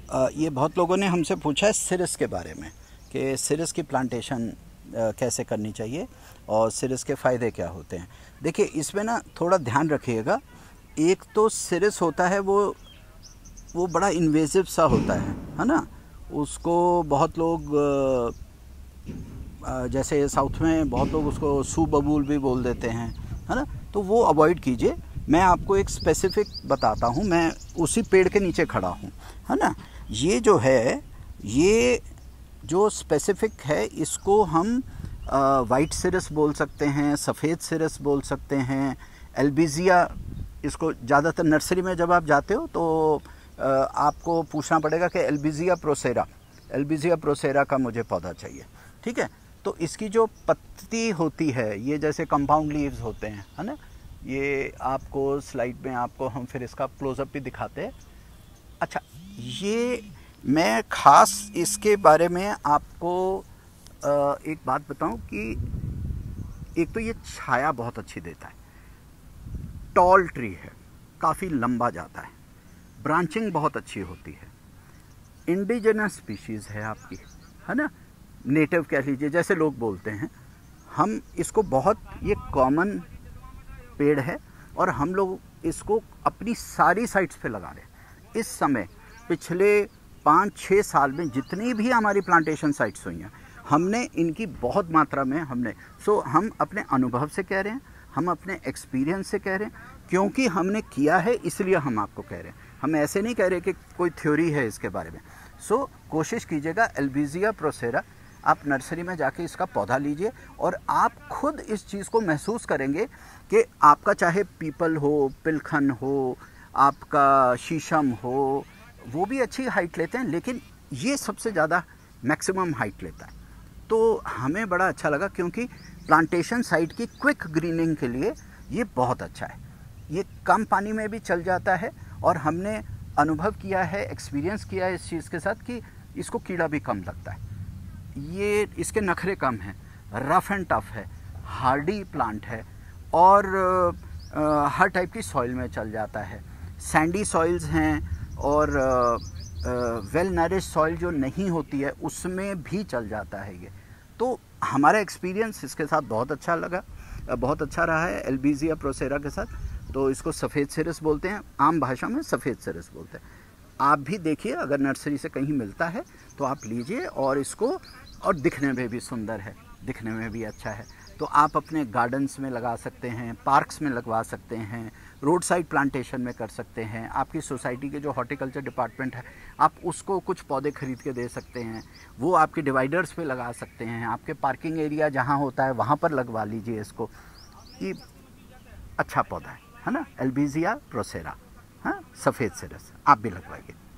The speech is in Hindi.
ये बहुत लोगों ने हमसे पूछा है सिरस के बारे में कि सिरस की प्लांटेशन कैसे करनी चाहिए और सिरस के फ़ायदे क्या होते हैं। देखिए, इसमें ना थोड़ा ध्यान रखिएगा। एक तो सिरस होता है वो बड़ा इन्वेसिव सा होता है ना। उसको बहुत लोग जैसे साउथ में बहुत लोग उसको सू बबूल भी बोल देते हैं, है ना। तो वो अवॉइड कीजिए। मैं आपको एक स्पेसिफिक बताता हूँ, मैं उसी पेड़ के नीचे खड़ा हूँ, है ना। ये जो है, ये जो स्पेसिफिक है, इसको हम वाइट सिरस बोल सकते हैं, सफ़ेद सिरस बोल सकते हैं, एल्बिजिया। इसको ज़्यादातर नर्सरी में जब आप जाते हो तो आपको पूछना पड़ेगा कि एल्बिजिया प्रोसेरा का मुझे पौधा चाहिए, ठीक है। तो इसकी जो पत्ती होती है, ये जैसे कंपाउंड लीव्स होते हैं, है ना। ये आपको स्लाइड में आपको हम फिर इसका क्लोजअप भी दिखाते हैं। अच्छा, ये मैं ख़ास इसके बारे में आपको एक बात बताऊं कि एक तो ये छाया बहुत अच्छी देता है, टॉल ट्री है, काफ़ी लंबा जाता है, ब्रांचिंग बहुत अच्छी होती है, इंडिजिनस स्पीशीज़ है आपकी, है ना, नेटिव कह लीजिए जैसे लोग बोलते हैं। हम इसको बहुत, ये कॉमन पेड़ है और हम लोग इसको अपनी सारी साइट्स पे लगा रहे हैं। इस समय पिछले 5-6 साल में जितनी भी हमारी प्लांटेशन साइट्स हुई हैं, हमने इनकी बहुत मात्रा में हम अपने अनुभव से कह रहे हैं, हम अपने एक्सपीरियंस से कह रहे हैं, क्योंकि हमने किया है इसलिए हम आपको कह रहे हैं। हम ऐसे नहीं कह रहे कि कोई थ्योरी है इसके बारे में। कोशिश कीजिएगा, एल्बिजिया प्रोसेरा आप नर्सरी में जाके इसका पौधा लीजिए और आप खुद इस चीज़ को महसूस करेंगे कि आपका चाहे पीपल हो, पिलखन हो, आपका शीशम हो, वो भी अच्छी हाइट लेते हैं, लेकिन ये सबसे ज़्यादा मैक्सिमम हाइट लेता है। तो हमें बड़ा अच्छा लगा, क्योंकि प्लांटेशन साइट की क्विक ग्रीनिंग के लिए ये बहुत अच्छा है। ये कम पानी में भी चल जाता है और हमने अनुभव किया है, एक्सपीरियंस किया है इस चीज़ के साथ कि इसको कीड़ा भी कम लगता है। ये इसके नखरे कम हैं, रफ़ एंड टफ़ है, हार्डी प्लांट है और हर टाइप की सॉइल में चल जाता है। सैंडी सॉइल्स हैं और वेल नरिश सॉइल जो नहीं होती है उसमें भी चल जाता है ये। तो हमारा एक्सपीरियंस इसके साथ बहुत अच्छा लगा, बहुत अच्छा रहा है एल्बिजिया प्रोसेरा के साथ। तो इसको सफ़ेद सिरस बोलते हैं, आम भाषा में सफ़ेद सिरस बोलते हैं। आप भी देखिए, अगर नर्सरी से कहीं मिलता है तो आप लीजिए और इसको, और दिखने में भी सुंदर है, दिखने में भी अच्छा है। तो आप अपने गार्डन्स में लगा सकते हैं, पार्क्स में लगवा सकते हैं, रोड साइड प्लांटेशन में कर सकते हैं। आपकी सोसाइटी के जो हॉर्टिकल्चर डिपार्टमेंट है, आप उसको कुछ पौधे खरीद के दे सकते हैं, वो आपके डिवाइडर्स पे लगा सकते हैं। आपके पार्किंग एरिया जहाँ होता है वहाँ पर लगवा लीजिए इसको। ये अच्छा पौधा है ना, एल्बिजिया प्रोसेरा, हाँ, सफ़ेद सिरस, आप भी लगवाइए।